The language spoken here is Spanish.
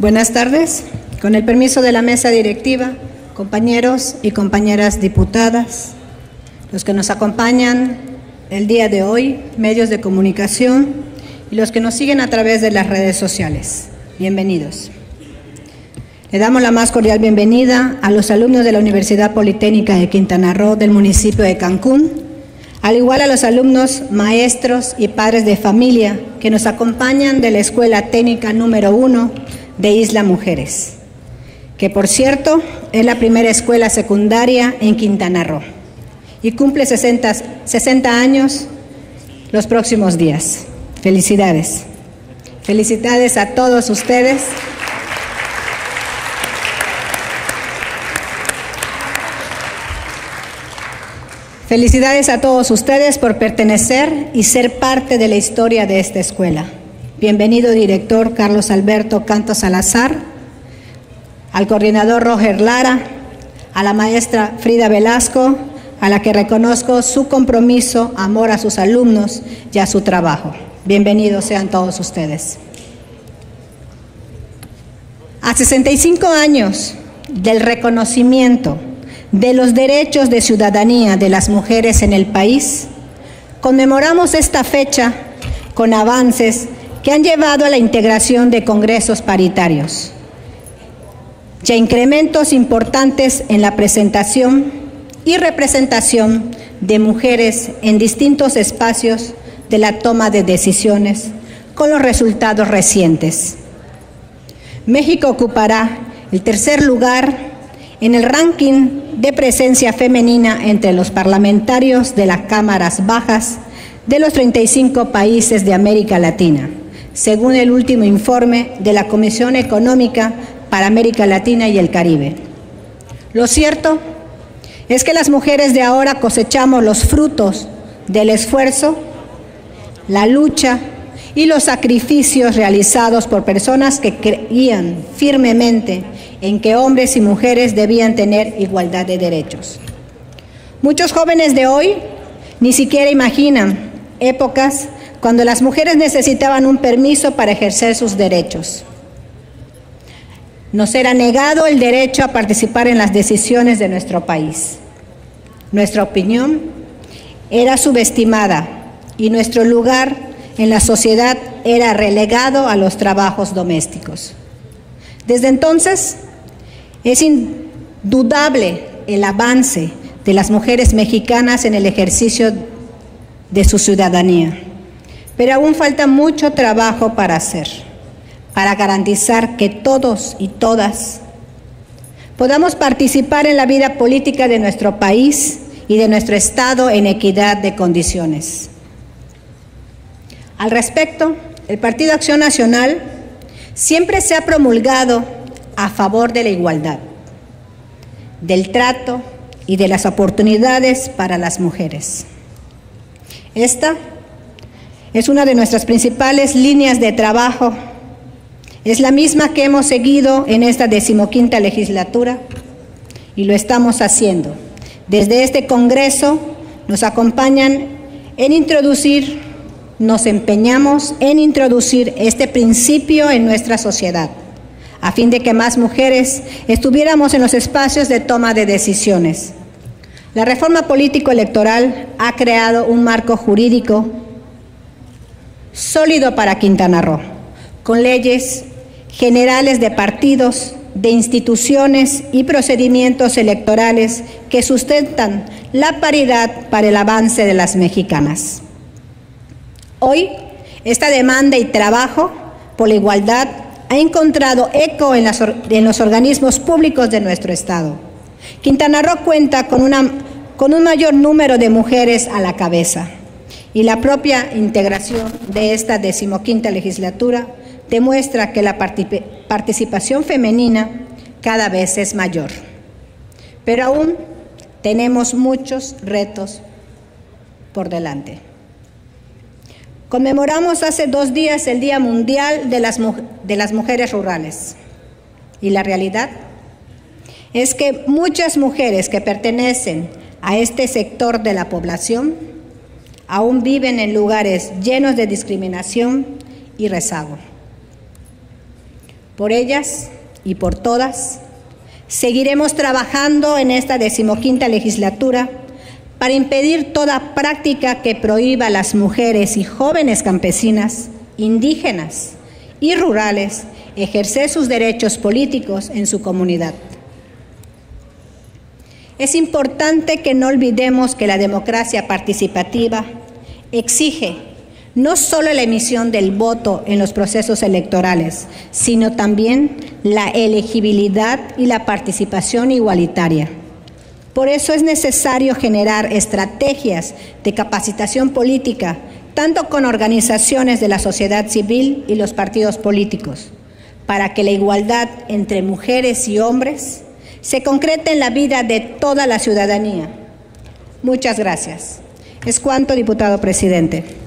Buenas tardes. Con el permiso de la mesa directiva, compañeros y compañeras diputadas, los que nos acompañan el día de hoy, medios de comunicación y los que nos siguen a través de las redes sociales. Bienvenidos. Le damos la más cordial bienvenida a los alumnos de la Universidad Politécnica de Quintana Roo del municipio de Cancún, al igual a los alumnos, maestros y padres de familia que nos acompañan de la Escuela Técnica número 1 de Isla Mujeres, que por cierto es la primera escuela secundaria en Quintana Roo y cumple 60 años los próximos días. Felicidades. Felicidades a todos ustedes. Felicidades a todos ustedes por pertenecer y ser parte de la historia de esta escuela. Bienvenido, director Carlos Alberto Canto Salazar, al coordinador Roger Lara, a la maestra Frida Velasco, a la que reconozco su compromiso, amor a sus alumnos y a su trabajo. Bienvenidos sean todos ustedes. A 65 años del reconocimiento de los derechos de ciudadanía de las mujeres en el país, conmemoramos esta fecha con avances que han llevado a la integración de congresos paritarios y a incrementos importantes en la presentación y representación de mujeres en distintos espacios de la toma de decisiones, con los resultados recientes. México ocupará el tercer lugar en el ranking de presencia femenina entre los parlamentarios de las cámaras bajas de los 35 países de América Latina, según el último informe de la Comisión Económica para América Latina y el Caribe. Lo cierto es que las mujeres de ahora cosechamos los frutos del esfuerzo, la lucha y los sacrificios realizados por personas que creían firmemente en que hombres y mujeres debían tener igualdad de derechos. Muchos jóvenes de hoy ni siquiera imaginan épocas cuando las mujeres necesitaban un permiso para ejercer sus derechos. Nos era negado el derecho a participar en las decisiones de nuestro país. Nuestra opinión era subestimada y nuestro lugar en la sociedad era relegado a los trabajos domésticos. Desde entonces, es indudable el avance de las mujeres mexicanas en el ejercicio de su ciudadanía, pero aún falta mucho trabajo para hacer, para garantizar que todos y todas podamos participar en la vida política de nuestro país y de nuestro Estado en equidad de condiciones. Al respecto, el Partido Acción Nacional siempre se ha promulgado a favor de la igualdad, del trato y de las oportunidades para las mujeres. Esta es una de nuestras principales líneas de trabajo. Es la misma que hemos seguido en esta 15ª legislatura y lo estamos haciendo. Desde este Congreso nos empeñamos en introducir este principio en nuestra sociedad, a fin de que más mujeres estuviéramos en los espacios de toma de decisiones. La reforma político-electoral ha creado un marco jurídico sólido para Quintana Roo, con leyes generales de partidos, de instituciones y procedimientos electorales que sustentan la paridad para el avance de las mexicanas. Hoy, esta demanda y trabajo por la igualdad ha encontrado eco en los organismos públicos de nuestro Estado. Quintana Roo cuenta con un mayor número de mujeres a la cabeza y la propia integración de esta 15ª legislatura demuestra que la participación femenina cada vez es mayor. Pero aún tenemos muchos retos por delante. Conmemoramos hace 2 días el Día Mundial de las Mujeres Rurales. Y la realidad es que muchas mujeres que pertenecen a este sector de la población aún viven en lugares llenos de discriminación y rezago. Por ellas y por todas, seguiremos trabajando en esta 15ª legislatura para impedir toda práctica que prohíba a las mujeres y jóvenes campesinas, indígenas y rurales ejercer sus derechos políticos en su comunidad. Es importante que no olvidemos que la democracia participativa exige no solo la emisión del voto en los procesos electorales, sino también la elegibilidad y la participación igualitaria. Por eso es necesario generar estrategias de capacitación política, tanto con organizaciones de la sociedad civil y los partidos políticos, para que la igualdad entre mujeres y hombres se concrete en la vida de toda la ciudadanía. Muchas gracias. Es cuanto, diputado presidente.